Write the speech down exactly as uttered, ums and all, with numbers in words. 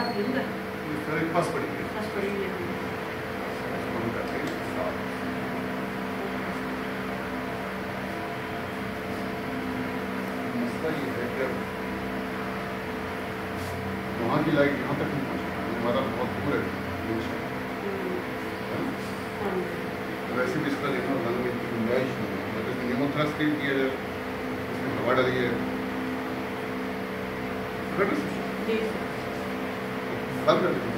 sir पास पड़ेगी मसला ये है कि वहाँ की लाइट यहाँ तक नहीं पहुँच हमारा बहुत दूर है वैसे भी इसका देखना रंग में इतनी गुंजाइश नहीं है मतलब निमोथ्रास क्रीम किया जाए उसमें हवा डाली है बंद कर